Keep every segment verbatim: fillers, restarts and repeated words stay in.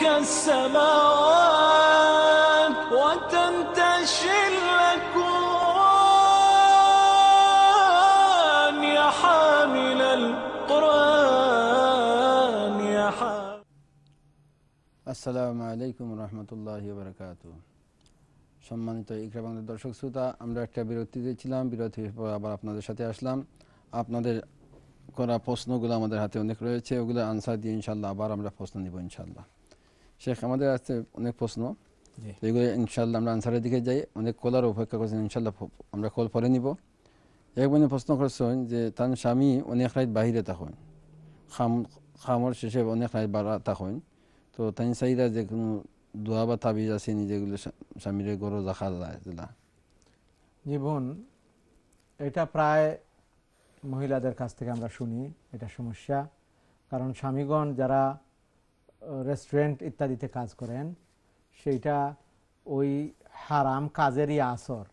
السماوات وتنتشي الأكوان يا حامل القرآن يا حامل. আসসালামু আলাইকুম রহমতুল্লাহি ওয়া বারাকাতুহু। সম্মানিত ইকরা বাংলার দর্শক শ্রোতা, আমরা একটা বিরতিতে ছিলাম, বিরতির পর আবার আপনাদের সাথে আসলাম। আপনাদের করা প্রশ্নগুলো আমাদের হাতে অনেক রয়েছে, ওগুলো আনসার দিয়ে ইনশাল্লাহ আবার আমরা প্রশ্ন নিব ইনশাল্লাহ। শেখ, আমাদের আছে অনেক প্রশ্ন, এগুলো ইনশাল্লাহ আমরা আনসারের দিকে যাই। অনেক কলার অপেক্ষা করছেন, ইনশাল্লাহ আমরা কল পরে নিব। এক বোনে প্রশ্ন করছেন যে তার স্বামী অনেক রাত বাহিরে থাকেন, খাম খামর শেষে অনেক রাত বাড়া থাকেন, তো তাই চাইরা যে কোনো দোয়া বা তাবিজ আছে নি যেগুলো স্বামীর গরো রাখা যায়? জি বোন, এটা প্রায় মহিলাদের কাছ থেকে আমরা শুনি এটা সমস্যা। কারণ স্বামীগণ যারা রেস্টুরেন্ট ইত্যাদিতে কাজ করেন, সেইটা ওই হারাম কাজেরই আসর।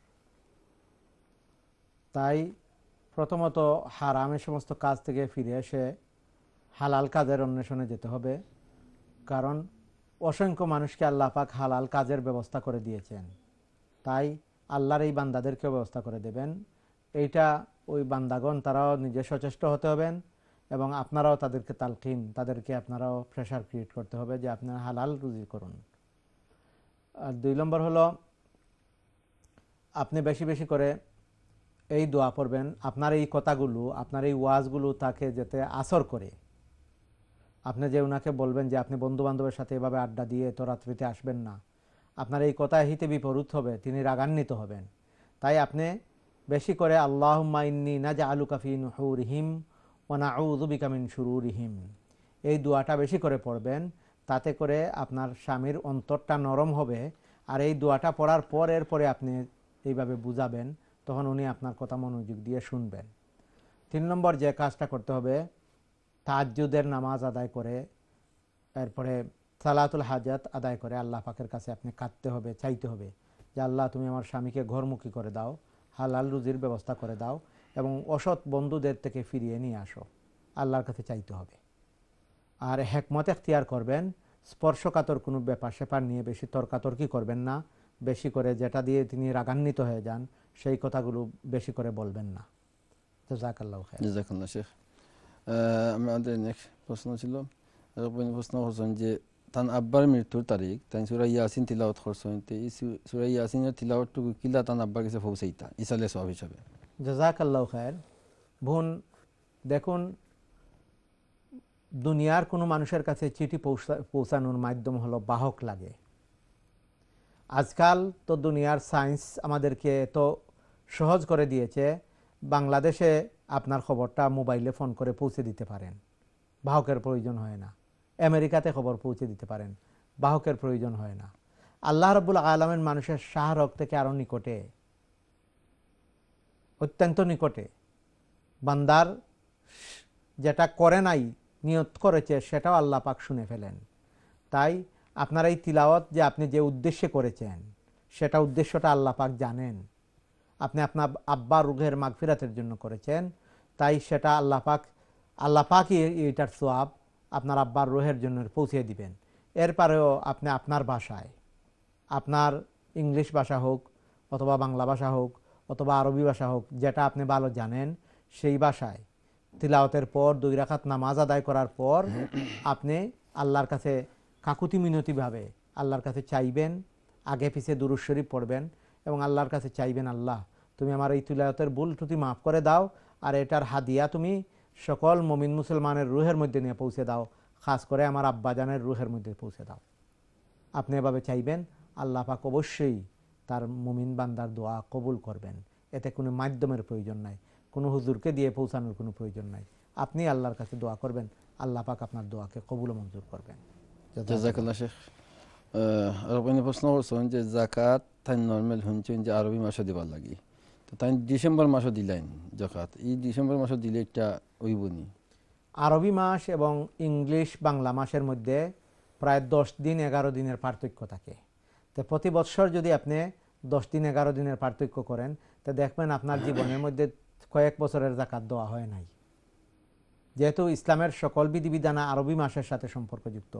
তাই প্রথমত হারামের সমস্ত কাজ থেকে ফিরে এসে হালাল কাজের অন্বেষণে যেতে হবে। কারণ অসংখ্য মানুষকে আল্লাহ পাক হালাল কাজের ব্যবস্থা করে দিয়েছেন, তাই আল্লাহর এই বান্দাদেরকেও ব্যবস্থা করে দেবেন। এইটা ওই বান্দাগণ তারাও নিজে সচেষ্ট হতে হবেন এবং আপনারাও তাদেরকে তালকিন, তাদেরকে আপনারাও প্রেশার ক্রিয়েট করতে হবে যে আপনারা হালাল রুজি করুন। আর দুই নম্বর হলো, আপনি বেশি বেশি করে এই দোয়া পড়বেন। আপনার এই কথাগুলো, আপনার এই ওয়াজগুলো তাকে যাতে আসর করে। আপনি যে ওনাকে বলবেন যে আপনি বন্ধু বান্ধবের সাথে এভাবে আড্ডা দিয়ে তো রাত্রিতে আসবেন না, আপনার এই কথা হিতে বিপরীত হবে, তিনি রাগান্বিত হবেন। তাই আপনি বেশি করে আল্লাহুম্মা ইন্নী নাজআলুকা ফি নুহুরিহিম ওয়া নাউযু বিকা মিন শুরুরিহিম, এই দোয়াটা বেশি করে পড়বেন। তাতে করে আপনার স্বামীর অন্তরটা নরম হবে। আর এই দোয়াটা পড়ার পর এরপরে আপনি এইভাবে বুঝাবেন, তখন উনি আপনার কথা মনোযোগ দিয়ে শুনবেন। তিন নম্বর যে কাজটা করতে হবে, তাহাজ্জুদের নামাজ আদায় করে এরপরে সালাতুল হাজাত আদায় করে আল্লাহ পাকের কাছে আপনি কাঁদতে হবে, চাইতে হবে যে আল্লাহ তুমি আমার স্বামীকে ঘরমুখী করে দাও, হালাল রুজির ব্যবস্থা করে দাও এবং অসৎ বন্ধুদের থেকে ফিরিয়ে নিয়ে আসো, আল্লাহর কাছে চাইতে হবে। আর হেকমত এখতিয়ার করবেন, স্পর্শকাতর কোনো ব্যাপার স্যাপার নিয়ে বেশি তর্কাতর্কি করবেন না। বেশি করে যেটা দিয়ে তিনি রাগান্বিত হয়ে যান সেই কথাগুলো বেশি করে বলবেন না। জাযাকাল্লাহু খাইর। জাযাকাল্লাহ শেখ। আমাদের নেক্সট প্রশ্ন ছিল, প্রশ্ন করছেন যে তান আব্বার মৃত্যুর তারিখ তাই সূরা ইয়াসিন তিলাওয়াত করছেন, তো এই সূরা ইয়াসিনের তিলাওয়াতটুকু কিলা তান আব্বার কাছে পৌঁছাইতা ইসালে সওয়াব হিসাবে? জাযাকাল্লাহু খাইর। বোন, দেখুন, দুনিয়ার কোনো মানুষের কাছে চিঠি পৌঁছানোর মাধ্যম হলো বাহক লাগে। আজকাল তো দুনিয়ার সায়েন্স আমাদেরকে এত সহজ করে দিয়েছে, বাংলাদেশে আপনার খবরটা মোবাইলে ফোন করে পৌঁছে দিতে পারেন, বাহকের প্রয়োজন হয় না। আমেরিকাতে খবর পৌঁছে দিতে পারেন, বাহকের প্রয়োজন হয় না। আল্লাহ রাব্বুল আলামিন মানুষের শাহরগ থেকে আরো নিকটে, অত্যন্ত নিকটে। বান্দার যেটা করে নাই, নিয়ত করেছে, সেটাও আল্লাহ পাক শুনে ফেলেন। তাই আপনার এই তিলাওয়াত যে আপনি যে উদ্দেশ্যে করেছেন, সেটা উদ্দেশ্যটা আল্লাহ পাক জানেন। আপনি আপনার আব্বার রুহের মাগফিরাতের জন্য করেছেন, তাই সেটা আল্লাহ পাক আল্লাহ পাকই এইটার সওয়াব আপনার আব্বার রুহের জন্য পৌঁছে দিবেন। এরপরেও আপনি আপনার ভাষায়, আপনার ইংলিশ ভাষা হোক অথবা বাংলা ভাষা হোক অথবা আরবি ভাষা হোক, যেটা আপনি ভালো জানেন সেই ভাষায় তিলাওয়াতের পর দুই রাকাত নামাজ আদায় করার পর আপনি আল্লাহর কাছে কাকুতি মিনতিভাবে আল্লাহর কাছে চাইবেন, আগে পিছে দুরূদ শরীফ পড়বেন এবং আল্লাহর কাছে চাইবেন, আল্লাহ তুমি আমার এই তিলাওয়াতের ভুল ত্রুটি মাফ করে দাও, আর এটার হাদিয়া তুমি সকল মুমিন মুসলমানের রুহের মধ্যে নিয়ে পৌঁছে দাও, খাস করে আমার আব্বাজানের রুহের মধ্যে পৌঁছে দাও। আপনি এভাবে চাইবেন, আল্লাহ পাক অবশ্যই তার মুমিন বান্দার দোয়া কবুল করবেন। এতে কোনো মাধ্যমের প্রয়োজন নাই, কোনো হুজুরকে দিয়ে পৌঁছানোর কোনো প্রয়োজন নাই। আপনি আল্লাহর কাছে দোয়া করবেন, আল্লাহ পাক আপনার দোয়াকে কবুল ও মঞ্জুর করবেন। জাযাকাল্লাহ শেখ। আর প্রশ্ন করছেন যে যাকাত তাই নর্মাল শুনছেন যে আরবি মাসে দিবার লাগি, তো তাই ডিসেম্বর মাসে দিলেন যাকাত, এই ডিসেম্বর মাসে দিলে একটা ওইবনি? আরবি মাস এবং ইংলিশ বাংলা মাসের মধ্যে প্রায় দশ দিন এগারো দিনের পার্থক্য থাকে। তো প্রতি বৎসর যদি আপনি দশ দিন এগারো দিনের পার্থক্য করেন, তো দেখবেন আপনার জীবনের মধ্যে কয়েক বছরের যাকাত দেওয়া হয় নাই। যেহেতু ইসলামের সকল বিধিবিধান আরবি মাসের সাথে সম্পর্কযুক্ত,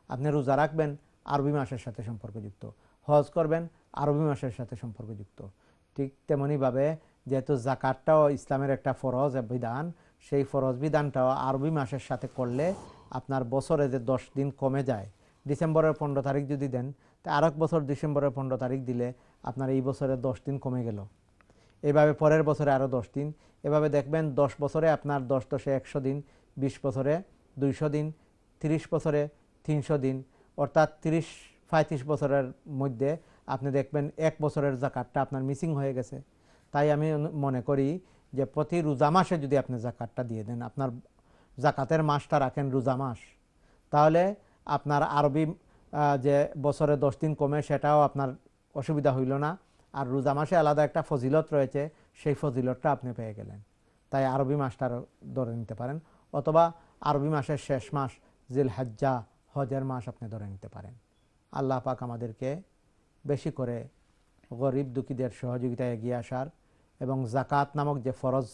আপনি রোজা রাখবেন আরবি মাসের সাথে সম্পর্কযুক্ত, হজ করবেন আরবি মাসের সাথে সম্পর্কযুক্ত। ঠিক তেমনিভাবে যেহেতু জাকাতটাও ইসলামের একটা ফরজ বিধান, সেই ফরজ বিধানটাও আরবি মাসের সাথে করলে আপনার বছরে যে দশ দিন কমে যায়, ডিসেম্বরের পনেরো তারিখ যদি দেন তা আর এক বছর ডিসেম্বরের পনেরো তারিখ দিলে আপনার এই বছরে দশ দিন কমে গেল, এভাবে পরের বছরে আরও দশ দিন, এভাবে দেখবেন দশ বছরে আপনার দশ দশে একশো দিন, বিশ বছরে দুইশো দিন, তিরিশ বছরে তিনশো দিন, অর্থাৎ তিরিশ পঁয়ত্রিশ বছরের মধ্যে আপনি দেখবেন এক বছরের জাকাতটা আপনার মিসিং হয়ে গেছে। তাই আমি মনে করি যে প্রতি রোজা মাসে যদি আপনি জাকাতটা দিয়ে দেন, আপনার জাকাতের মাসটা রাখেন রোজা মাস, তাহলে আপনার আরবি যে বছরে দশ দিন কমে সেটাও আপনার অসুবিধা হইল না, আর রোজা মাসে আলাদা একটা ফজিলত রয়েছে, সেই ফজিলতটা আপনি পেয়ে গেলেন। তাই আরবি মাসটা ধরে নিতে পারেন, অথবা আরবি মাসের শেষ মাস জিল হজ্জা হজের মাস আপনি ধরে নিতে পারেন। আল্লাহ পাক আমাদেরকে বেশি করে গরিব দুঃখীদের সহযোগিতায় এগিয়ে আসার এবং জাকাত নামক যে ফরজ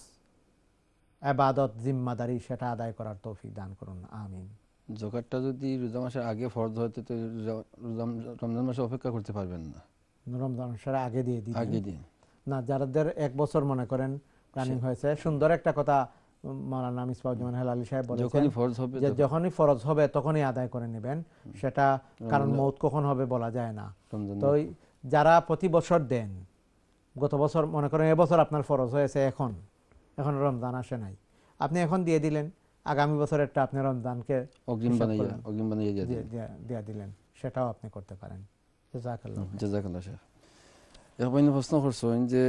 ইবাদত জিম্মাদারি সেটা আদায় করার তৌফিক দান করুন, আমিন। জাকাতটা যদি রোজা মাসের আগে ফরজ হতে তো রমজান মাসে অপেক্ষা করতে পারবেন না, রমজান মাসের আগে দিয়ে দিন আগে দিন না। যাদের এক বছর মনে করেন প্ল্যানিং হয়েছে, সুন্দর একটা কথা মাওলানা মিসবাউজ্জামান হেলালি সাহেব বলেছেন যে যখনই ফরজ হবে তখনই আদায় করে নেবেন, সেটা কারণ মওত কখন হবে বলা যায় না। তো যারা প্রতি বছর দেন, গত বছর মনে করেন এবছর আপনার ফরজ হয়েছে, এখন এখন রমজান আসে নাই, আপনি এখন দিয়ে দিলেন, আগামী বছরেরটা আপনি রমজানকে অগ্রিম বানিয়ে অগ্রিম বানিয়ে দিয়ে দিলেন, সেটাও আপনি করতে পারেন। জাযাকাল্লাহ জাযাকাল্লাহ শেখ। এখন প্রশ্ন করছেন যে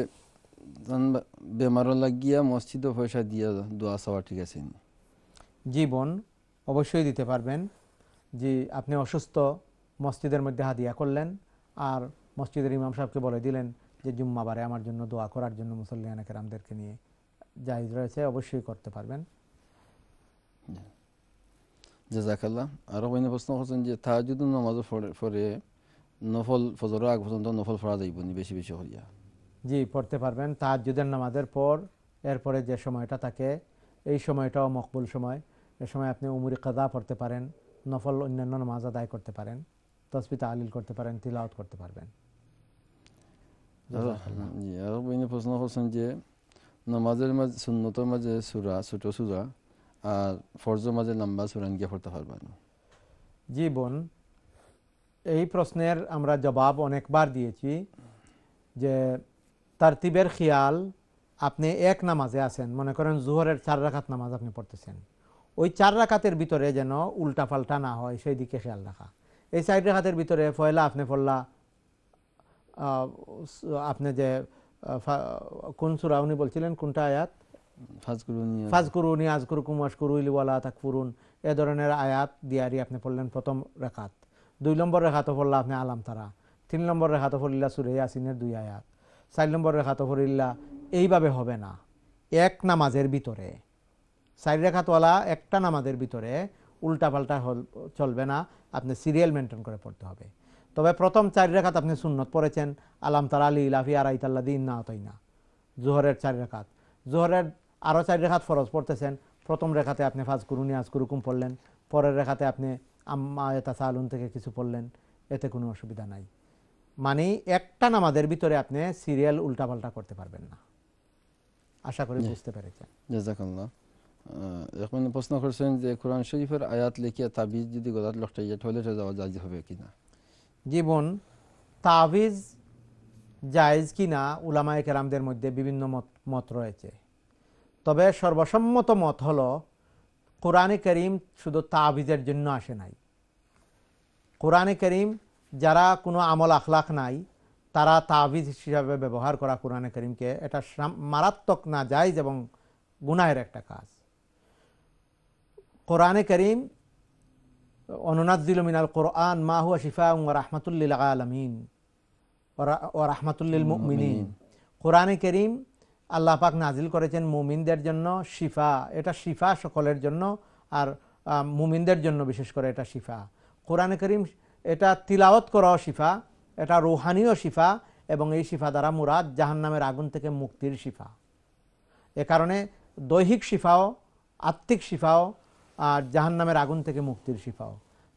বেমারও লাগিয়া মসজিদে পয়সা দিয়া দোয়া চাওয়া ঠিক আছে? জীবন অবশ্যই দিতে পারবেন। যে আপনি অসুস্থ, মসজিদের মধ্যে হাদিয়া করলেন, আর মসজিদের ইমাম সাহেবকে বলে দিলেন যে জুম্মাবারে আমার জন্য দোয়া করার জন্য মুসল্লিয়ানে কেরামদেরকে নিয়ে, জায়েজ রয়েছে, অবশ্যই করতে পারবেন। জাযাকাল্লাহ। আরো বাইনে প্রশ্ন করছেন যে তাহাজ্জুদ নামাজ পড়ে নফল ফজর আগ পর্যন্ত নফল পড়া যাইব নি বেশি বেশি করিয়া? জি, পড়তে পারবেন। তাহাজ্জুদের নামাজের পর এরপরে যে সময়টা থাকে, এই সময়টাও মকবুল সময়। এ সময় আপনি উমরি কাযা পড়তে পারেন, নফল অন্যান্য নামাজ আদায় করতে পারেন, তাসবিহ তাহলিল করতে পারেন, তিলাওয়াত করতে পারবেন। জি, আরো বাইনে প্রশ্ন করছেন যে নামাজের মাঝে সুন্নতের মাঝে সূরা ছোট সূরা আর ফরজের মাঝে লম্বা সূরা নিয়ে পড়তে পারবেন? জি বোন, এই প্রশ্নের আমরা জবাব অনেকবার দিয়েছি যে তারতিবের খেয়াল, আপনি এক নামাজে আছেন, মনে করেন জোহরের চার রাকাত নামাজ আপনি পড়তেছেন, ওই চার রাকাতের ভিতরে যেন উল্টা পাল্টা না হয় সেই দিকে খেয়াল রাখা। এই চার রাকাতের ভিতরে পয়লা আপনি পড়লা, আপনি যে কোন সূরা উনি বলছিলেন, কোনটা আয়াত? ফাজকুরুনি আযকুরকুম ওয়াশকুরু লি ওয়ালা তাকফুরুন, এ ধরনের আয়াত দিয়ারি আপনি পড়লেন প্রথম রাকাত। দুই নম্বর রেখাতো পড়লা আপনি আলাম তারা, তিন নম্বর রেখাতো পড়িল্লা সূরা ইয়াসিনের দুই আয়াত, চার নম্বর রেখাতো পড়িল্লা। এইভাবে হবে না, এক নামাজের ভিতরে চার রেখাতওয়ালা একটা নামাজের ভিতরে উল্টা পাল্টা চলবে না, আপনি সিরিয়াল মেনটেন করে পড়তে হবে। তবে প্রথম চার রেখাত আপনি সুন্নত পড়েছেন, আলাম তারা লি ইলাফি আরাইতাল্লাযিন না আতাইনা, জোহরের চার রেখাত। জোহরের আরও চার রেখাত ফরজ পড়তেছেন, প্রথম রেখাতে আপনি ফাজকুরুনি আযকুরকুম পড়লেন, পরের রেখাতে আপনি আম্মা ইয়াতাসালুন থেকে কিছু পড়লেন, এতে কোনো অসুবিধা নাই। মানে একটা নামাজের ভিতরে আপনি সিরিয়াল উল্টাপাল্টা করতে পারবেন না। আশা করি বুঝতে পেরেছেন। জাযাকাল্লাহ। এখন প্রশ্ন করছেন যে কোরআন শরীফের আয়াত লিখিয়া তাবিজ যদি গলাত লটকাইয়া টয়লেটে যাওয়া জায়েজ হবে কিনা? জীবন তাবিজ জায়েজ কিনা উলামায়ে কেরামদের মধ্যে বিভিন্ন মত মত রয়েছে। তবে সর্বসম্মত মত হলো কোরআনে কারীম শুধু তাবিজের জন্য আসে নাই। কোরআনে কারীম যারা কোনো আমল আখলাক নাই, তারা তাবিজ হিসাবে ব্যবহার করা কোরআনে কারীমকে, এটা মারাত্মক না জায়েজ এবং গুনাহের একটা কাজ। কোরআনে কারীম অনুনাজ্জিলু মিনাল কোরআন মা হুয়া শিফাউন ওয়া রাহমাতুল লিল আলামিন ওয়া রাহমাতুল লিল মুমিনিন। কোরআনে কারীম আল্লাহ পাক নাজিল করেছেন মুমিনদের জন্য শিফা, এটা শিফা সকলের জন্য, আর মুমিনদের জন্য বিশেষ করে এটা শিফা। কোরআনে কারীম এটা তিলাওয়াত করাও শিফা, এটা রুহানিও শিফা, এবং এই শিফা দ্বারা মুরাদ জাহান্নামের আগুন থেকে মুক্তির শিফা। এ কারণে দৈহিক শিফাও, আত্মিক শিফাও, আর জাহান্নামের আগুন থেকে মুক্তির শিফাও।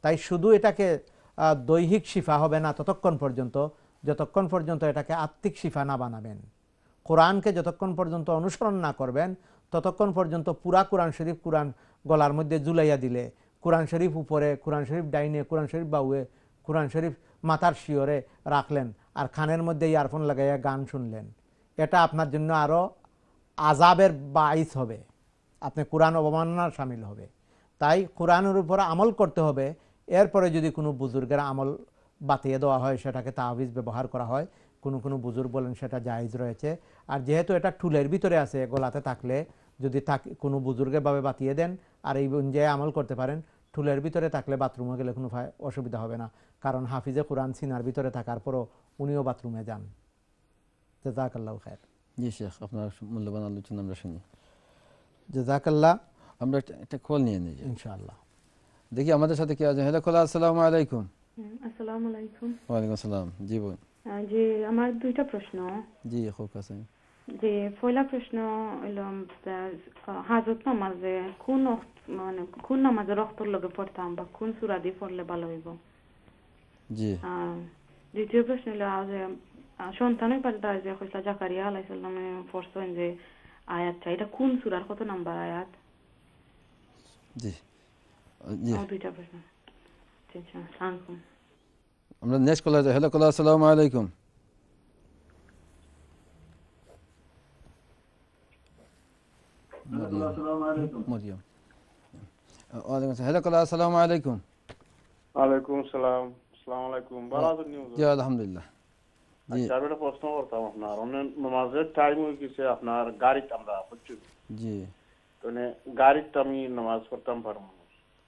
তাই শুধু এটাকে দৈহিক শিফা হবে না ততক্ষণ পর্যন্ত যতক্ষণ পর্যন্ত এটাকে আত্মিক শিফা না বানাবেন। কোরআনকে যতক্ষণ পর্যন্ত অনুসরণ না করবেন ততক্ষণ পর্যন্ত পুরা কোরআন শরীফ কোরআন গলার মধ্যে ঝুলাইয়া দিলে, কোরআন শরীফ উপরে, কোরআন শরীফ ডাইনে, কোরআন শরীফ বাউয়ে, কোরআন শরীফ মাথার শিওরে রাখলেন আর খানের মধ্যে ইয়ারফোন লাগাইয়া গান শুনলেন, এটা আপনার জন্য আরও আযাবের বাইস হবে, আপনি কোরআন অবমাননার শামিল হবে। তাই কোরআনের উপর আমল করতে হবে। এরপরে যদি কোনো বুজুর্গের আমল বাতিয়ে দেওয়া হয় সেটাকে তাবিজ ব্যবহার করা হয়, কোনো কোনো বুজুর্গ বলেন সেটা জায়েজ রয়েছে। আর যেহেতু এটা টুলের ভিতরে আছে গলাতে থাকলে যদি তাকে কোনো বুজুর্গেভাবে বাতিয়ে দেন আর এই অনুযায়ী আমল করতে পারেন, টুলের ভিতরে থাকলে বাথরুমে গেলে কোনো অসুবিধা হবে না, কারণ হাফিজে কোরআন সিনার ভিতরে থাকার পরও উনিও বাথরুমে যান। জাযাকাল্লাহু খায়র। জি শেখ, আপনার মূল্যবান আলোচনা আমরা শুনি। জাযাকাল্লাহ। আমরা একটা কল নিয়ে নিই ইনশাআল্লাহ। দেখি আমাদের সাথে কে আছে। হ্যালো কল, আসসালামু আলাইকুম। আসসালামু আলাইকুম। ওয়ালাইকুম আসসালাম। জি বোন। জি আমার দুইটা প্রশ্ন। জি খুব কাছে। যে পয়লা প্রশ্ন হলো হাজত নামাজে কোন মানে কোন নামাজে রক্তর লগে পড়তাম বা কোন সূরা দিয়ে পড়লে ভালো হইব? জি। দ্বিতীয় প্রশ্ন হলো যে সন্তানের পাল্টা যে কইলা জাকারিয়া আলাইহিস সালামে পড়ছেন যে আয়াতটা, এটা কোন সূরার কত নাম্বার আয়াত? জি জি দুইটা প্রশ্ন। আচ্ছা আসসালামু। আমরা নেক্সট কল আছে। হ্যালো কল, আসসালামু আলাইকুম। মরিয়ম। ওয়ালাইকুম আসসালাম। হ্যালো কল, আসসালামু আলাইকুম। ওয়ালাইকুম সালাম। আসসালামু আলাইকুম। ভালো আছেন নি? জি আলহামদুলিল্লাহ। জি আচ্ছা, আমি একটা প্রশ্ন করতাম আপনার। অনেক নামাজের টাইম হয়ে গেছে আপনার গাড়িতে আমরা হচ্ছে। জি। মানে গাড়িতে আমি নামাজ পড়তাম পারবো না।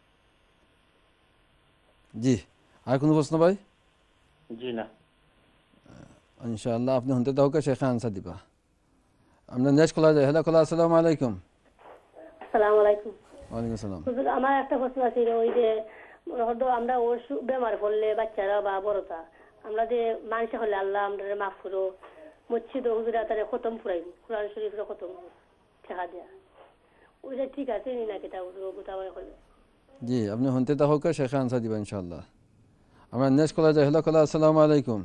জি। আর কোনো প্রশ্ন ভাই? জি না। ইনশাআল্লাহ আপনি হতে দাও কে শেখ আনসার দিবা। আমরা নেক্সট কল আছে। হ্যালো কল, আসসালামু আলাইকুম। আসসালামু আলাইকুম। ওয়ালাইকুম আসসালাম। হুজুর আমার একটা প্রশ্ন আছে, ওই যে হয়তো আমরা অসুখ বেমার পড়লে বাচ্চারা বা বড়টা আমরা যে মানুষ হলে আল্লাহ আমরা মাফ করো মসজিদ হুজুরা তারা খতম ফুরাইব কোরআন শরীফের খতম ঠেকা দেয়া, ওইটা ঠিক আছে নি নাকি? তা হুজুর গোটা হলে জি আপনি হতে দাও কে শেখ আনসার দিবা ইনশাআল্লাহ। আমরা নেক্সট কল আছে। হ্যালো কল, আসসালামু আলাইকুম।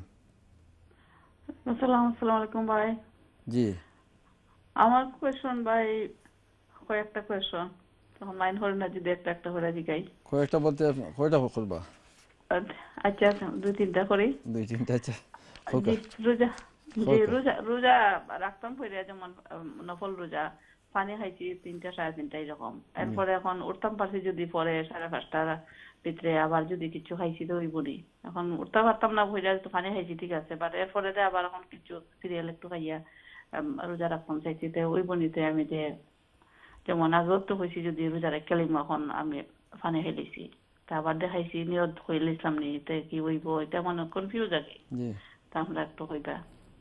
আসসালামু আসসালামু আলাইকুম ভাই। জি আমার কোয়েশ্চন ভাই কয়েকটা কোয়েশ্চন, তখন লাইন হল না যদি একটা একটা করে জিগাই। কয়টা বলতে কয়টা করবা? আচ্ছা দুই তিনটা করি। দুই তিনটা আচ্ছা। জি রোজা জি রোজা রোজা রাখতাম পড়ে, যেমন নফল রোজা পানি খাইছি তিনটা সাড়ে তিনটা এরকম। এরপরে এখন উঠতাম পারছি যদি পরে সাড়ে পাঁচটার ভিতরে, আবার যদি কিছু খাইছি তো ওই বলি। এখন উঠতে পারতাম না ভইরা তো পানি খাইছি ঠিক আছে, বাট এরপরে আবার এখন কিছু সিরিয়াল একটু খাইয়া রোজা রাখতাম চাইছি তো ওই বনিতে আমি যে যেমন আজব তো হয়েছি যদি রোজা রাখলাম এখন আমি পানি খাইছি তা আবার দেখাইছি নিয়ত হইল ইসলাম নিতে কি হইব, এটা মনে কনফিউজ আগে। জি তা আমরা একটু হইবা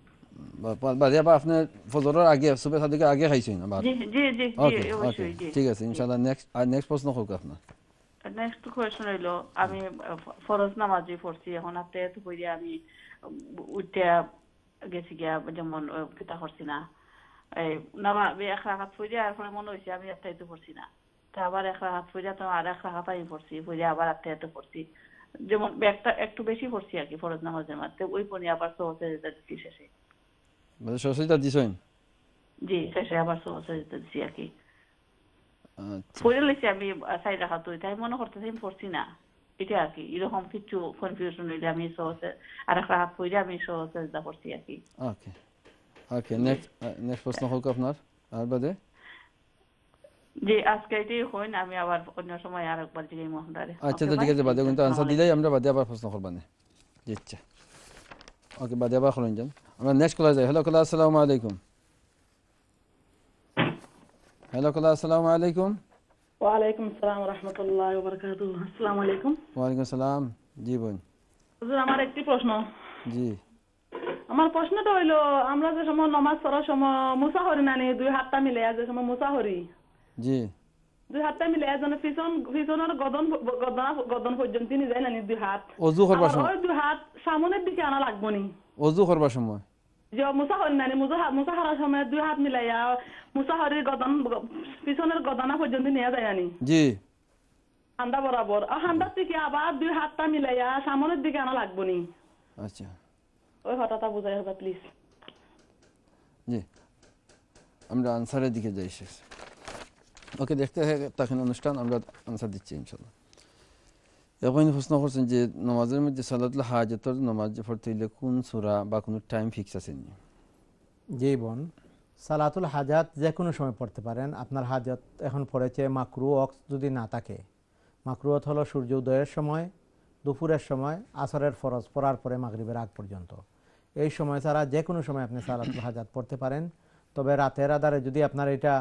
বাদে বা আপনি ফজরের আগে সুবহ সাদিকে আগে খাইছেন না? জি জি জি ওকে ওকে অবশ্যই জি ঠিক আছে ইনশাআল্লাহ। নেক্সট আর নেক্সট প্রশ্ন হোক আপনার। নেক্সট কোয়েশ্চন হইলো আমি ফরজ নামাজই পড়ছি, এখন আপনি তো পড়ি আমি উঠতে গেছি গিয়া যেমন কিতা করছি না এই নামা এক রাকাত পড়ি আর পরে মনে হইছে আমি একটাই তো পড়ছি না, তা আবার এক রাকাত পড়ি তো আর এক রাকাত আমি পড়ছি পড়ি আবার একটাই তো পড়ছি, যেমন একটা একটু বেশি পড়ছি আর কি ফরজ নামাজের মধ্যে ওই পড়ি আবার সহজে দিচ্ছি শেষে। মানে সহজেটা দিছেন? জি শেষে আবার সহজে দিচ্ছি আর কি। আচ্ছা পড়ে লইছি আমি সাইড রাখাত তাই মনে করতেছি আমি পড়ছি না, এটা আর কি। এরকম কিছু কনফিউশন হইলে আমি সহজে আর এক রাকাত পড়ি আমি সহজে যা করছি আর কি। ওকে ওকে নেক্সট নেক্সট প্রশ্ন হোক আপনার। আর বাদে জি আজকে এটাই হইন, আমি আবার অন্য সময় আরেকবার জিগাই মোহনদারে। আচ্ছা তো ঠিক আছে, বাদে কিন্তু আনসার দিলেই আমরা বাদে আবার প্রশ্ন করব না। জি আচ্ছা ওকে বাদে আবার করুন যান। আমরা নেক্সট কল যাই। হ্যালো কল, আসসালামু আলাইকুম। হ্যালো কল, আসসালামু আলাইকুম। ওয়া আলাইকুম আসসালাম ওয়া রাহমাতুল্লাহি ওয়া বারাকাতুহু। আসসালামু আলাইকুম। ওয়া আলাইকুম আসসালাম। জি বোন। হুজুর আমার একটি প্রশ্ন। জি আমার প্রশ্নটা হইলো আমরা যে সময় নামাজ পড়ার সময় মুসাহরি নানি দুই হাতটা মিলে যে সময় মুসাহরি জি দুই হাতটা মিলে যেন পিছন পিছনের গদন গদনা গদন পর্যন্ত নিয়ে যায় নানি দুই হাত ওযু করবার সময় ওই দুই হাত সামনের দিকে আনা লাগবো নি ওযু করবার সময় যে মুসাহরি নানি মুসাহারার সময় দুই হাত মিলাইয়া মুসাহরির গদন পিছনের গদনা পর্যন্ত নিয়ে যায় নানি। জি হান্দা বরাবর আর হান্দা থেকে আবার দুই হাতটা মিলাইয়া সামনের দিকে আনা লাগবো নি। আচ্ছা ওই হঠাৎ বুঝাই হবে প্লিজ। জি আমরা আনসারের দিকে যাই শেষ। ওকে দেখতে থাকেন অনুষ্ঠান, আমরা আনসার দিচ্ছি ইনশাল্লাহ। এখন প্রশ্ন করছেন যে নামাজের মধ্যে সালাতুল হাজাতের নামাজ পড়তে হইলে কোন সূরা বা কোন টাইম ফিক্স আছে নি? জি বোন, সালাতুল হাজাত যে কোনো সময় পড়তে পারেন। আপনার হাজত এখন পড়েছে মাকরু অক্স যদি না থাকে, মাকরুত হলো সূর্য উদয়ের সময়, দুপুরের সময়, আসরের ফরজ পড়ার পরে মাগরিবের আগ পর্যন্ত। এই সময় ছাড়া যে কোনো সময় আপনি সালাতুল হাজাত পড়তে পারেন। তবে রাতের আধারে যদি আপনার এটা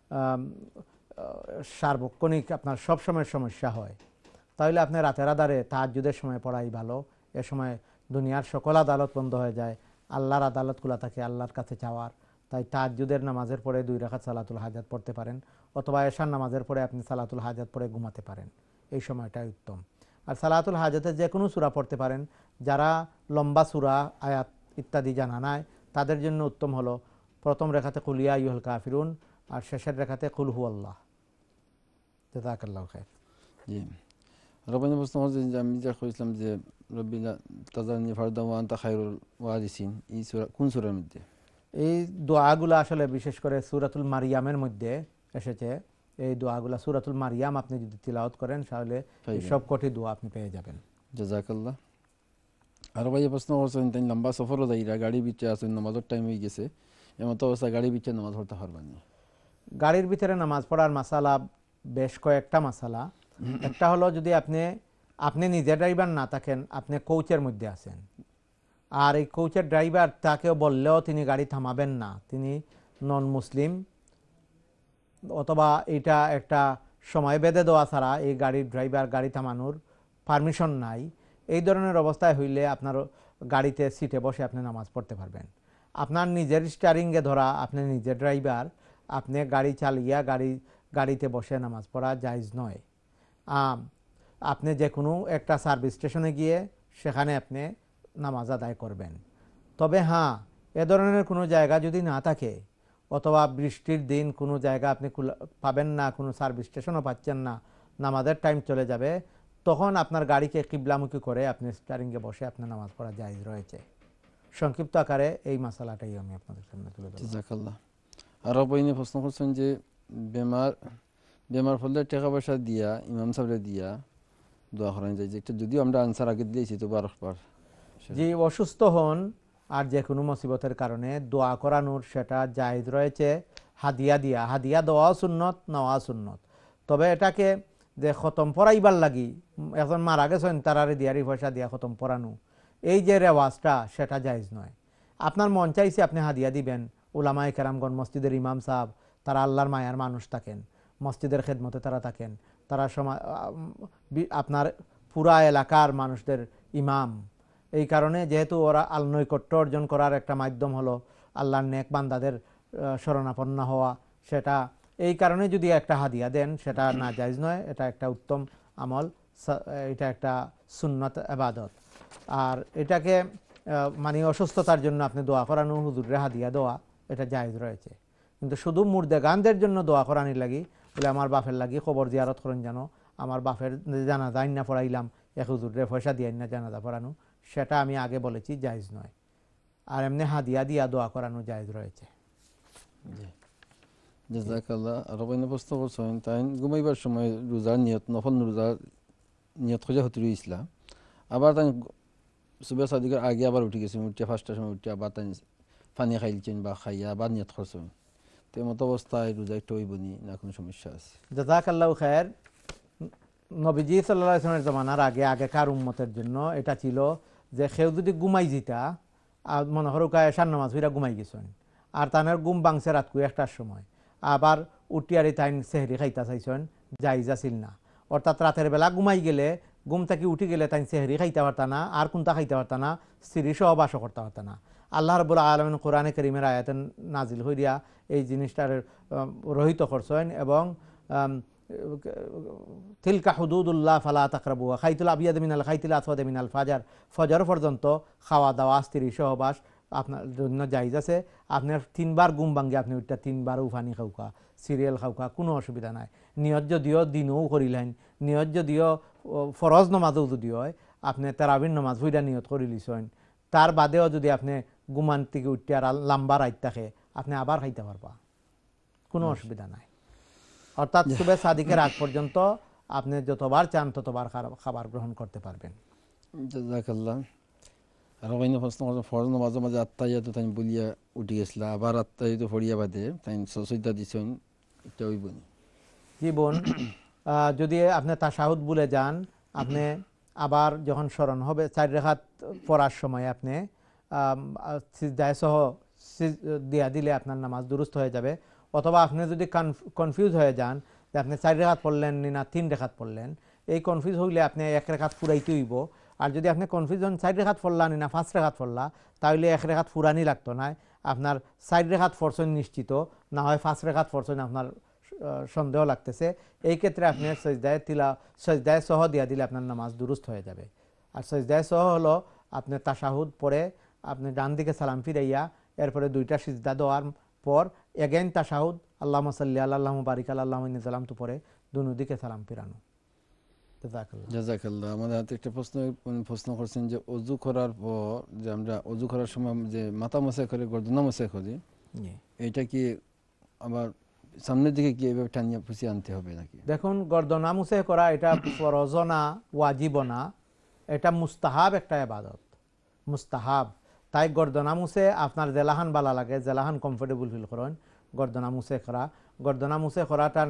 সার্বক্ষণিক আপনার সব সময় সমস্যা হয়, তাহলে আপনি রাতের আধারে তাহাজ্জুদের সময় পড়াই ভালো। এ সময় দুনিয়ার সকল আদালত বন্ধ হয়ে যায়, আল্লাহর আদালত খোলা থাকে আল্লাহর কাছে চাওয়ার। তাই তাহাজ্জুদের নামাজের পরে দুই রাকাত সালাতুল হাজাত পড়তে পারেন, অথবা এশার নামাজের পরে আপনি সালাতুল হাজাত পড়ে ঘুমাতে পারেন, এই সময়টাই উত্তম। আর সালাতুল হাজাতে যে কোনো সূরা পড়তে পারেন। যারা লম্বা সূরা আয়াত ইত্যাদি জানা নাই তাদের জন্য উত্তম হলো প্রথম রেখাতে কুল ইয়া আইয়ুহাল কাফিরুন আর শেষের রেখাতে কুল হুয়াল্লাহ। জাযাকাল্লাহু খাইর। জি রব্বানি প্রশ্ন হচ্ছে যে আমি যা কইছিলাম যে রব্বিনা তাজারনি ফারদা ওয়া আনতা খায়রুল ওয়ারিসিন, এই সূরা কোন সূরার মধ্যে? এই দোয়াগুলো আসলে বিশেষ করে সূরাতুল মারিয়ামের মধ্যে এসেছে। এই দোয়াগুলো সূরাতুল মারিয়াম আপনি যদি তিলাওয়াত করেন তাহলে এই সব কোটি দোয়া আপনি পেয়ে যাবেন। জাযাকাল্লাহ। আর ভাই প্রশ্ন করছেন তাই লম্বা সফরও যাইরা গাড়ি বিচে আছেন, নামাজের টাইম হয়ে গেছে, এমন তো অবস্থা গাড়ি বিচে নামাজ পড়তে পারবেন না? গাড়ির ভিতরে নামাজ পড়ার মাসালা বেশ কয়েকটা মাসালা। একটা হলো যদি আপনি আপনি নিজে ড্রাইভার না থাকেন, আপনি কোচের মধ্যে আছেন, আর এই কোচের ড্রাইভার তাকেও বললেও তিনি গাড়ি থামাবেন না, তিনি নন মুসলিম, অথবা এটা একটা সময় বেঁধে দেওয়া ছাড়া এই গাড়ির ড্রাইভার গাড়ি থামানোর পারমিশন নাই, এই ধরনের অবস্থায় হইলে আপনার গাড়িতে সিটে বসে আপনি নামাজ পড়তে পারবেন। আপনার নিজের স্টিয়ারিংয়ে ধরা, আপনি নিজের ড্রাইভার, আপনি গাড়ি চালিয়ে গাড়ি গাড়িতে বসে নামাজ পড়া জায়েজ নয়। আপনি যে কোনো একটা সার্ভিস স্টেশনে গিয়ে সেখানে আপনি নামাজ আদায় করবেন। তবে হ্যাঁ, এ ধরনের কোনো জায়গা যদি না থাকে, অথবা বৃষ্টির দিন কোনো জায়গা আপনি পাবেন না, কোনো সার্ভিস স্টেশনও পাচ্ছেন না, নামাজের টাইম চলে যাবে, তখন আপনার গাড়িকে কিবলামুখী করে আপনি স্টিয়ারিংয়ে বসে আপনার নামাজ পড়া জায়েজ রয়েছে। সংক্ষিপ্ত আকারে এই মশালাটাই আমি আপনাদের সামনে তুলে ধরলাম। জাযাকাল্লাহ। আর বইনে প্রশ্ন করছেন যে বেমার বেমার ফলে টাকা পয়সা দিয়া ইমাম সাহেবরে দিয়া দোয়া করেন যায়, যে যদিও আমরা আনসার আগে দিয়েছি তো বারবার যে অসুস্থ হন আর যে কোনো মুসিবতের কারণে দোয়া করানোর সেটা জায়েজ রয়েছে হাদিয়া দিয়া। হাদিয়া দেওয়াও সুন্নত, নেওয়া সুন্নত। তবে এটাকে যে খতম পড়াইবার লাগি এখন মারা গেছেন তারারে দিয়ারি পয়সা দিয়া খতম পড়ানো, এই যে রেওয়াজটা সেটা জায়েজ নয়। আপনার মন চাইছে আপনি হাদিয়া দিবেন, উলামায়ে কেরামগণ মসজিদের ইমাম সাহেব তারা আল্লাহর মায়ার মানুষ থাকেন, মসজিদের খেদমতে তারা থাকেন, তারা সমা আপনার পুরা এলাকার মানুষদের ইমাম। এই কারণে যেহেতু ওরা আল নৈকট্য অর্জন করার একটা মাধ্যম হলো আল্লাহর নেক বান্দাদের শরণাপন্ন হওয়া, সেটা এই কারণে যদি একটা হাদিয়া দেন সেটা না জায়েজ নয়, এটা একটা উত্তম আমল, এটা একটা সুন্নত ইবাদত। আর এটাকে মানে অসুস্থতার জন্য আপনি দোয়া করানো, হুজুরে হাদিয়া দেওয়া, এটা জায়েজ রয়েছে। কিন্তু শুধু মুর্দে গানদের জন্য দোয়া করানির লাগি বলে আমার বাপের লাগি খবর জিয়ারত করেন, জানো আমার বাপের জানাজা আইন না পড়াইলাম, এক হুজুরে পয়সা দিয়ে আইন না জানাজা পড়ানো, সেটা আমি আগে বলেছি জায়েজ নয়। আর এমনি হাদিয়া দিয়া দোয়া করানো জায়েজ রয়েছে। জাযাকাল্লাহ। আর বইনে প্রশ্ন করছেন তাই ঘুমাইবার সময় রোজার নিয়ত, নফল রোজার নিয়ত খোঁজা হতে রইছিলাম, আবার তাই সুবে সাদিকের আগে আবার উঠে গেছেন, উঠে পাঁচটার সময় উঠে আবার তাই পানি খাইলছেন বা খাইয়া আবার নিয়ত করছেন, তো মতো অবস্থায় রোজা একটু হইবনি না কোনো সমস্যা আছে? জাযাকাল্লাহু খায়র। নবীজি সাল্লাল্লাহু আলাইহি ওয়াসাল্লামের জামানার আগে আগেকার উম্মতের জন্য এটা ছিল যে কেউ যদি ঘুমাই যেতা, আর মনে করো এশার নামাজ হইরা ঘুমাই গেছেন, আর তানের ঘুম ভাঙছে রাত কুই একটার সময়, আবার উঠিয়ারি তাইন সেহরি খাইতা চাইছেন, জায়েজ আছিল না। অর্থাৎ রাতের বেলা ঘুমাই গেলে, ঘুম থেকে উঠি গেলে তাই সেহরি খাইতে পারতা না, আর কোনটা খাইতে পারতা না, স্ত্রী সহবাসও করতে পারতা না। আল্লাহ রাব্বুল আলামিন কোরআনে কারীমের আয়াতে নাজিল হইয়া এই জিনিসটার রহিত করছেন, এবং তিলকা হুদুদুল্লাহ ফালা তাকরাবুহা, খাইতুল আবিয়াদ মিনাল খাইতুল আসওয়াদ মিনাল ফাজার, ফজর পর্যন্ত খাওয়া দাওয়া স্ত্রী সহবাস আপনার জন্য জায়েজ আছে। আপনার তিনবার ঘুম ভাঙ্গে আপনি ওইটা তিনবার উফানি খাওকা, সিরিয়াল খাওকা, কোনো অসুবিধা নাই। নিয়ত যদিও দিনও করিলেন, নিয়ত যদিও ফরজ নমাজও যদি হয় আপনি তারাবির নমাজ হইটা নিয়ত করে লিছেন, তার বাদেও যদি আপনি গুমান থেকে উঠতে আর লম্বা রাইত থাকে আপনি আবার খাইতে পারবা, কোনো অসুবিধা নাই। অর্থাৎ সুবে সাদিকের আগ পর্যন্ত আপনি যতবার চান ততবার খাবার গ্রহণ করতে পারবেন। জাযাকাল্লাহ। আর ওইনে প্রশ্ন করছে ফরজ নামাজের মাঝে আত্তাহিয়াতু তাই বলিয়া উঠি গেছিল, আবার আত্তাহিয়াতু পড়িয়া বাদে তাই সসইদা দিছেন, এটা হইব না? জি বোন, যদি আপনি তাশাহুদ ভুলে যান, আপনি আবার যখন স্মরণ হবে চার রাকাত পড়ার সময় আপনি সিজদায়ে সহ দিয়া দিলে আপনার নামাজ দুরুস্ত হয়ে যাবে। অথবা আপনি যদি কনফিউজ হয়ে যান যে আপনি চার রেখাত পড়লেন না তিন রেখাত পড়লেন, এই কনফিউজ হইলে আপনি এক রেখাত ফুরাইতে হইব। আর যদি আপনি কনফিউজ হন চার রেখাত পড়লা না পাঁচ রেখাত পড়লা, তাহলে এক রেখাত ফুরানি লাগতো না, আপনার চার রেখাত ফরছেন নিশ্চিত, না হয় পাঁচ রেখাত ফরছেন আপনার সন্দেহ লাগতেছে। এই ক্ষেত্রে আপনি সজদায়ে তিলা সজদায়ে সহ দিয়া দিলে আপনার নামাজ দুরুস্ত হয়ে যাবে। আর সজদায়ে সহ হলো আপনি তাশাহুদ পড়ে আপনি ডান দিকে সালাম ফিরাইয়া এরপরে দুইটা সিজদা দেওয়ার পর এগেইন তাশাহুদ আল্লাহুম্মা সাল্লি আলা আল্লাহুম্মা বারিক আলা আল্লাহুম্মা ইন্নী সালাম তো পরে দুনো দিকে সালাম ফিরানো। জাযাকাল্লাহ। জাযাকাল্লাহ। আমাদের হাতে একটা প্রশ্ন প্রশ্ন করছেন যে অজু করার পর যে আমরা অজু করার সময় যে মাথা মোছা করে গর্দনা মোছা করি, এটা কি আবার সামনের দিকে কি এইভাবে টানিয়ে পুষিয়ে আনতে হবে নাকি? দেখুন, গর্দনা মুছে করা এটা ফরজ না, ওয়াজিব না, এটা মুস্তাহাব একটা ইবাদত, মুস্তাহাব। তাই গর্দনা মুছে আপনার জেলাহান বালা লাগে, জেলাহান কমফোর্টেবল ফিল করেন, গর্দনা মুছে করা। গর্দনা মুছে করাটার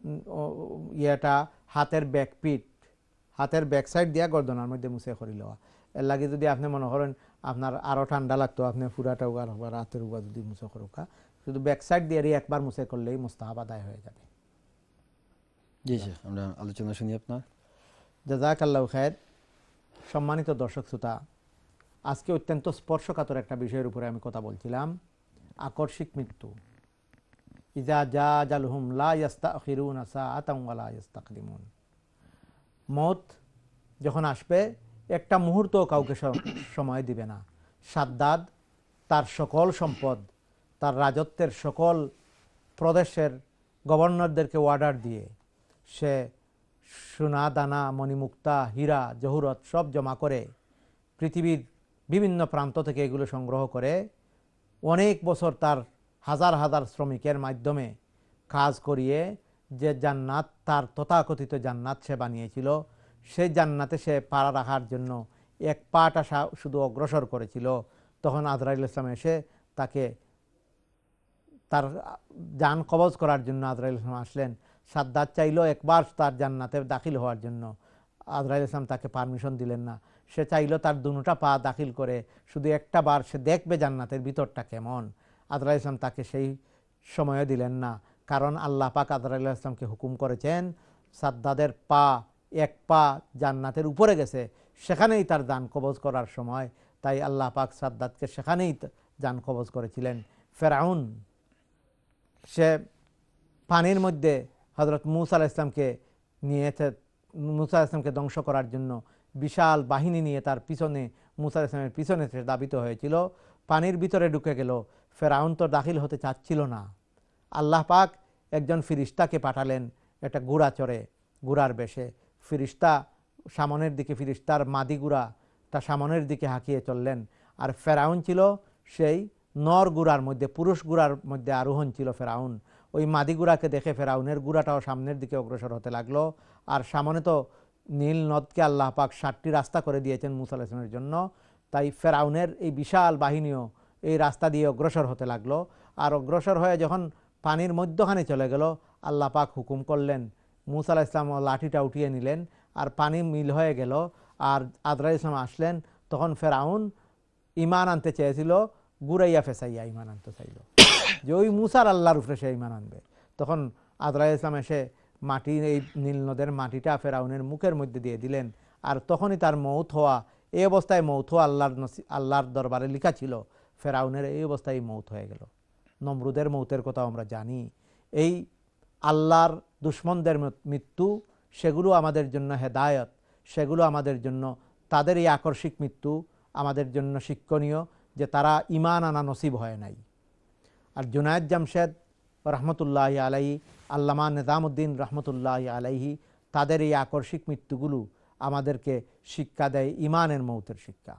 ইয়েটা হাতের ব্যাক পিঠ, হাতের ব্যাক সাইড দিয়া গর্দনার মধ্যে মুছে করি লওয়া। এর লাগে যদি আপনি মনে করেন আপনার আরও ঠান্ডা লাগতো, আপনি পুরাটা উগার হবার হাতের উগা যদি মুছে করুকা, শুধু ব্যাক সাইড দিয়ে একবার মুছে করলেই মুস্তাহাব আদায় হয়ে যাবে। জি স্যার, আমরা আলোচনা শুনি আপনার। জাযাকাল্লাহু খায়র। সম্মানিত দর্শক শ্রোতা, আজকে অত্যন্ত স্পর্শকাতর একটা বিষয়ের উপরে আমি কথা বলছিলাম, আকস্মিক মৃত্যু। ইজা জা আজালুহুম লা ইস্তাখিরুনা সাআতান ওয়া লা ইস্তাকদিমুন। মত যখন আসবে একটা মুহূর্ত কাউকে সময় দিবে না। সাদ্দাদ তার সকল সম্পদ, তার রাজত্বের সকল প্রদেশের গভর্নরদেরকে অর্ডার দিয়ে সে সোনা দানা মণিমুক্তা হীরা জহুরত সব জমা করে পৃথিবীর বিভিন্ন প্রান্ত থেকে এগুলো সংগ্রহ করে অনেক বছর তার হাজার হাজার শ্রমিকের মাধ্যমে কাজ করিয়ে যে জান্নাত, তার তথাকথিত জান্নাত সে বানিয়েছিল, সেই জান্নাতে সে পা রাখার জন্য এক পাটা শুধু অগ্রসর করেছিল। তখন আজরাইল ইসলাম এসে তাকে তার জান কবজ করার জন্য আজরাইল ইসলাম আসলেন। সাদ্দাত চাইল একবার তার জান্নাতে দাখিল হওয়ার জন্য, আজরাইল ইসলাম তাকে পারমিশন দিলেন না। সে চাইল তার দুটা পা দাখিল করে শুধু একটা বার সে দেখবে জান্নাতের ভিতরটা কেমন। আজরাইল ইসলাম তাকে সেই সময় দিলেন না, কারণ আল্লাহ পাক আজরাইল ইসলামকে হুকুম করেছেন সাদ্দাদের পা এক পা জান্নাতের উপরে গেছে, সেখানেই তার জান কবজ করার সময়। তাই আল্লাহ পাক সাদ্দাতকে সেখানেই জান কবজ করেছিলেন। ফেরাউন সে পানির মধ্যে হযরত মূসা আলাইহিস সালামকে নিয়ে মূসা আলাইহিস সালামকে ধ্বংস করার জন্য বিশাল বাহিনী নিয়ে তার পিছনে মূসা আলাইহিস সালামের পিছনে সে দাবিত হয়েছিল। পানির ভিতরে ঢুকে গেল, ফেরাউন তো দাখিল হতে চাচ্ছিল না। আল্লাহ পাক একজন ফিরিস্তাকে পাঠালেন, একটা ঘোড়া চড়ে, ঘোড়ার বেশে। ফিরিস্তা সামনের দিকে, ফিরিস্তার মাদি ঘোড়া তা সামনের দিকে হাঁকিয়ে চললেন, আর ফেরাউন ছিল সেই নর গুড়ার মধ্যে, পুরুষ গুড়ার মধ্যে আরোহণ ছিল ফেরাউন। ওই মাদি গুড়াকে দেখে ফেরাউনের গুড়াটাও সামনের দিকে অগ্রসর হতে লাগলো। আর সামনে তো নীল নদকে আল্লাহ পাক ষাটটি রাস্তা করে দিয়েছেন মূসা আলাইহিস সালামের জন্য। তাই ফেরাউনের এই বিশাল বাহিনীও এই রাস্তা দিয়ে অগ্রসর হতে লাগলো। আর অগ্রসর হয়ে যখন পানির মধ্যখানে চলে গেল, আল্লাহ পাক হুকুম করলেন, মূসা আলাইহিস সালাম লাঠিটা উঠিয়ে নিলেন, আর পানি মিল হয়ে গেল। আর আজরাইল ইসলাম আসলেন। তখন ফেরাউন ইমান আনতে চেয়েছিল, গুরাইয়া ফেসাইয়া ইমান আনতে চাইল যে ওই মুসার আল্লাহর উপরে সে ইমান আনবে। তখন আজরাইল ইসলাম এসে মাটি, এই নীল নদের মাটিটা ফেরাউনের মুখের মধ্যে দিয়ে দিলেন। আর তখনই তার মৌত হওয়া, এই অবস্থায় মৌত হওয়া আল্লাহর আল্লাহর দরবারে লেখা ছিল। ফেরাউনের এই অবস্থায় মৌত হয়ে গেল। নমরুদের মৌতের কথা আমরা জানি। এই আল্লাহর দুশমনদের মৃত্যু, সেগুলো আমাদের জন্য হেদায়ত, সেগুলো আমাদের জন্য, তাদের এই আকস্মিক মৃত্যু আমাদের জন্য শিক্ষণীয় যে তারা ইমান আনা নসিব হয় নাই। আর জুনায়েদ জামশেদ রহমতুল্লাহি আলাইহি, আল্লামা নিজামুদ্দিন রহমতুল্লাহি আলাইহি, তাদের এই আকস্মিক মৃত্যুগুলো আমাদেরকে শিক্ষা দেয় ইমানের মৌতের শিক্ষা।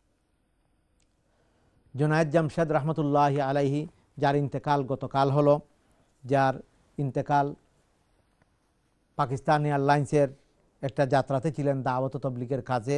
জুনায়েদ জামশেদ রহমতুল্লাহি আলাইহি, যার ইন্তেকাল গতকাল হলো, যার ইন্তেকাল পাকিস্তান এয়ারলাইন্সের একটা যাত্রাতে ছিলেন দাওয়াত তাবলীগের কাজে।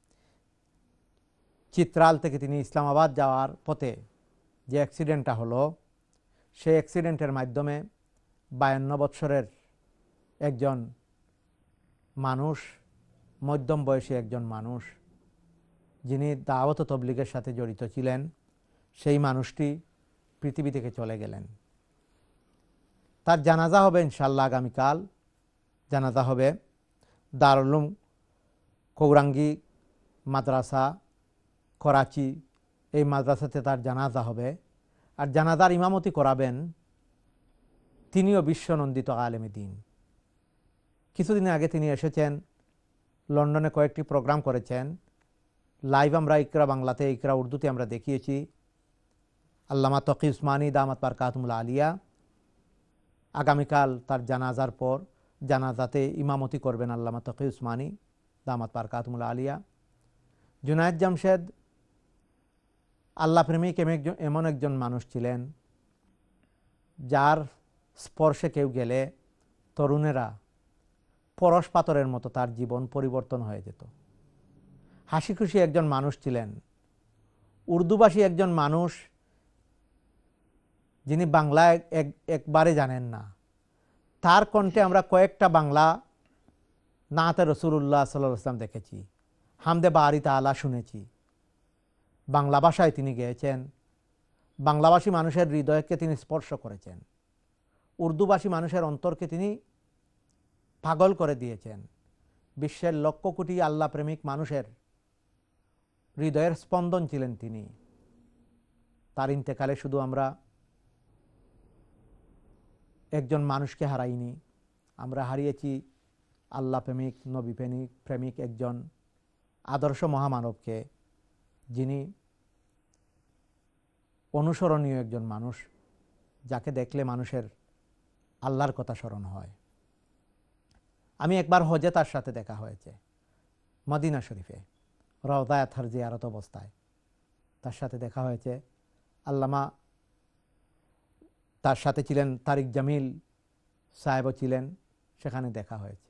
চিত্রাল থেকে তিনি ইসলামাবাদ যাওয়ার পথে যে অ্যাক্সিডেন্টটা হলো, সেই অ্যাক্সিডেন্টের মাধ্যমে বায়ান্ন বৎসরের একজন মানুষ, মধ্যম বয়সী একজন মানুষ, যিনি দাওয়াত তাবলীগের সাথে জড়িত ছিলেন, সেই মানুষটি পৃথিবী থেকে চলে গেলেন। তার জানাজা হবে ইনশাআল্লাহ আগামীকাল। জানাজা হবে দারুল উলুম কৌরাঙ্গি মাদ্রাসা, করাচি, এই মাদ্রাসাতে তার জানাজা হবে। আর জানাজার ইমামতি করাবেন তিনিও বিশ্বনন্দিত আলেমে দ্বীন। কিছুদিন আগে তিনি এসেছেন, লন্ডনে কয়েকটি প্রোগ্রাম করেছেন। লাইভ আমরা ইকরা বাংলাতে, ইকরা উর্দুতে আমরা দেখিয়েছি। আল্লামা তকি উসমানী দামাত বারকাতুল আলিয়া আগামীকাল তার জানাজার পর জানাজাতে ইমামতি করবেন আল্লামা তকি উসমানী দামাত বারকাতুল আলিয়া। জুনায়েদ জামশেদ আল্লাহ প্রেমিক এমন একজন মানুষ ছিলেন, যার স্পর্শে কেউ গেলে তরুণেরা পরশ পাথরের মতো তার জীবন পরিবর্তন হয়ে যেত। হাসি খুশি একজন মানুষ ছিলেন, উর্দুভাষী একজন মানুষ, যিনি বাংলা এক একবারে জানেন না। তার কণ্ঠে আমরা কয়েকটা বাংলা নাতে রসুল্লাহ সাল্লাল্লাহু আলাইহি ওয়াসাল্লাম দেখেছি, হামদে বারি তাআলা শুনেছি। বাংলা ভাষায় তিনি গেয়েছেন, বাংলাভাষী মানুষের হৃদয়কে তিনি স্পর্শ করেছেন, উর্দুভাষী মানুষের অন্তরকে তিনি পাগল করে দিয়েছেন। বিশ্বের লক্ষ কোটি আল্লাহ প্রেমিক মানুষের হৃদয়ের স্পন্দন ছিলেন তিনি। তার ইন্তেকালে শুধু আমরা একজন মানুষকে হারাইনি, আমরা হারিয়েছি আল্লাহ প্রেমিক, নবী প্রেমিক প্রেমিক একজন আদর্শ মহামানবকে, যিনি অনুসরণীয় একজন মানুষ, যাকে দেখলে মানুষের আল্লাহর কথা স্মরণ হয়। আমি একবার হজে তার সাথে দেখা হয়েছে, মদিনা শরীফে রওজা আতহার জিয়ারত অবস্থায় তার সাথে দেখা হয়েছে। আল্লামা তার সাথে ছিলেন, তারিক জামিল সাহেবও ছিলেন, সেখানে দেখা হয়েছে।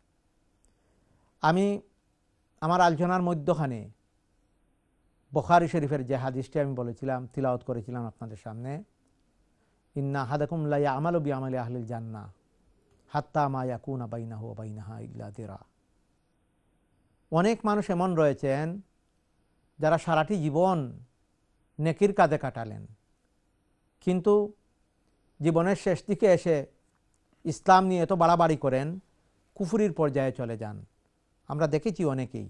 আমি আমার আলোচনার মধ্যখানে বুখারী শরীফের যে হাদিসটি আমি বলেছিলাম, তিলাওয়াত করেছিলাম আপনাদের সামনে, ইন্না আহাদাকুম লা ইয়ামালু বিআমালি আহলিল জান্নাহ হাত্তা মা ইয়াকুনা বাইনাহু ওয়া বাইনাহা ইল্লা যিরা। অনেক মানুষ এমন রয়েছেন যারা সারাটি জীবন নেকির কাজে কাটালেন, কিন্তু জীবনের শেষ দিকে এসে ইসলাম নিয়ে এত বাড়াবাড়ি করেন, কুফরির পর্যায়ে চলে যান। আমরা দেখেছি অনেকেই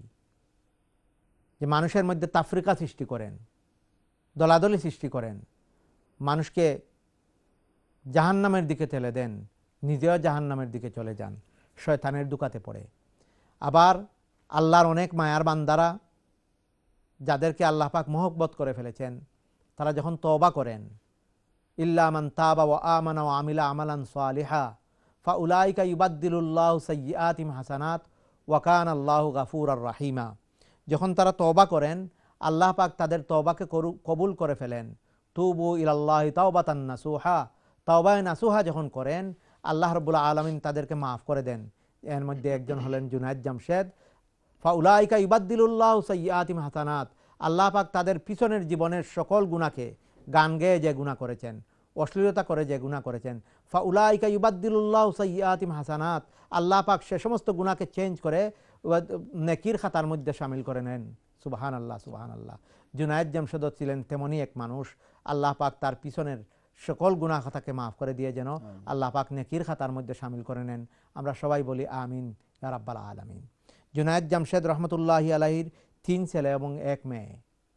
যে মানুষের মধ্যে তাফরিকা সৃষ্টি করেন, দলাদলি সৃষ্টি করেন, মানুষকে জাহান্নামের দিকে ঠেলে দেন, নিজেও জাহান্নামের দিকে চলে যান, শয়তানের দুকাতে পড়ে। আবার আল্লাহর অনেক মায়ার বান্দারা, যাদেরকে আল্লাহ পাক মহব্বত করে ফেলেছেন, তারা যখন তওবা করেন, ইল্লা মান তাবা ওয়া আমানা ওয়া আমিলা আমালান সালিহা ফাউলাইকা ইউবাদদিলুল্লাহু সাইয়্যাতিহিম হাসানাত ওয়া কানা আল্লাহু গাফুরার রাহিমা। যখন তারা তওবা করেন, আল্লাহ পাক তাদের তওবাকে কবুল করে ফেলেন। তুবু ইলাল্লাহি তাওবাতান নাসুহা, তাওবায়ে নাসুহা যখন করেন, আল্লাহ রাব্বুল আলামিন তাদেরকে মাফ করে দেন। এর মধ্যে একজন হলেন জুনায়েদ জামশেদ। ফাউলাইকা ইউবাদদিলুল্লাহু সাইয়্যাতিহিম হাসানাত, আল্লাহ পাক তাদের পিছনের জীবনের সকল গুনাহকে, গান গেয়ে যে গুনাহ করেছেন, অশ্লীলতা করে যে গুনাহ করেছেন, ফাউলাইকা ইউবাদদিলুল্লাহু সাইয়্যাতিহিম হাসানাত, আল্লাহ পাক সে সমস্ত গুনাহকে চেঞ্জ করে নেকির খাতার মধ্যে শামিল করে নেন। সুবহানাল্লাহ, সুবহানাল্লাহ। জুনায়েদ জামশেদ ছিলেন তেমনই এক মানুষ। আল্লাহ পাক তার পিছনের সকল গুনাহ খাতাকে মাফ করে দিয়ে যেন আল্লাহ পাক নেকির খাতার মধ্যে শামিল করে নেন। আমরা সবাই বলি আমিন ইয়া রাব্বাল আলামিন। জুনায়েদ জামশেদ রহমতুল্লাহি আলাইহির তিন ছেলে এবং এক মেয়ে।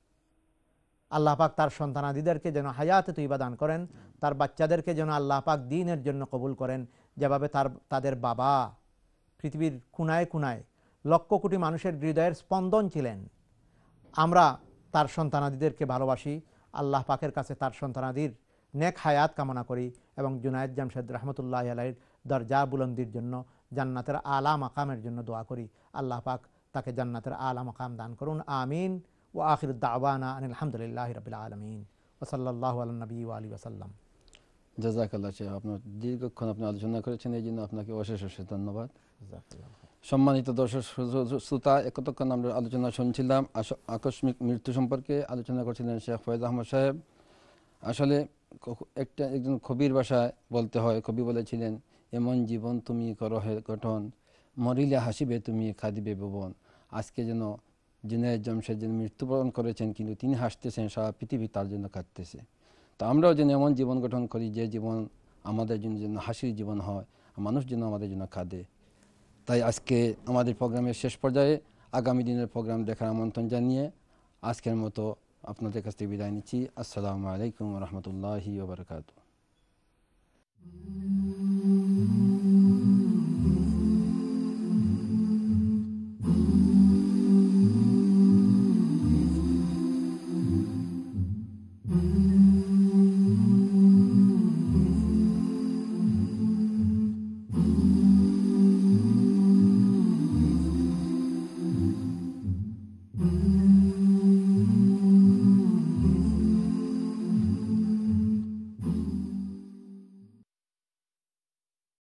আল্লাহ পাক তার সন্তানাদিদেরকে যেন হায়াতে তৈবা দান করেন, তার বাচ্চাদেরকে যেন আল্লাহ পাক দ্বীনের জন্য কবুল করেন, যেভাবে তার তাদের বাবা পৃথিবীর কোনায় কোনায় লক্ষ কোটি মানুষের হৃদয়ের স্পন্দন ছিলেন। আমরা তার সন্তানাদিদেরকে ভালোবাসি, আল্লাহ পাকের কাছে তার সন্তানাদির নেক হায়াত কামনা করি এবং জুনায়েদ জামশেদ রহমতুল্লাহি আলাইহির দরজা বুলন্দির জন্য জান্নাতের আলা মাকামের জন্য দোয়া করি। আল্লাহ পাক তাকে জান্নাতের আলা মাকাম দান করুন, আমিন। ওয়া আখিরু দাওয়ানা আনিল হামদুলিল্লাহি রাব্বিল আলামিন ওয়া সাল্লাল্লাহু আলা নবী ওয়া আলিহি ওয়া সাল্লাম। জাযাকাল্লাহ শেখ, আপনার দীর্ঘক্ষণ আপনি আলোচনা করেছেন, এই জন্য আপনাকে অশেষ অশেষ ধন্যবাদ। সম্মানিত দর্শক শ্রোতা, এতক্ষণ আমরা আলোচনা শুনছিলাম আকস্মিক মৃত্যু সম্পর্কে। আলোচনা করছিলেন শেখ ফয়েজ আহমদ সাহেব। আসলে একটা একজন কবির ভাষায় বলতে হয়, কবি বলেছিলেন, এমন জীবন তুমি করো হে গঠন, মরিলে হাসিবে তুমি কাঁদিবে ভুবন। আজকে যেন জুনায়েদ জামশেদ যেন মৃত্যুবরণ করেছেন, কিন্তু তিনি হাসতেছেন, সারা পৃথিবী তার জন্য কাঁদতেছে। তো আমরাও যেন এমন জীবন গঠন করি যে জীবন আমাদের জন্য যেন হাসির জীবন হয়, মানুষ যেন আমাদের জন্য কাঁদে। তাই আজকে আমাদের প্রোগ্রামের শেষ পর্যায়ে আগামী দিনের প্রোগ্রাম দেখার আমন্ত্রণ জানিয়ে আজকের মতো আপনাদের কাছ থেকে বিদায় নিচ্ছি। আসসালামু আলাইকুম ওয়া রাহমাতুল্লাহি ওয়া বারাকাতুহু।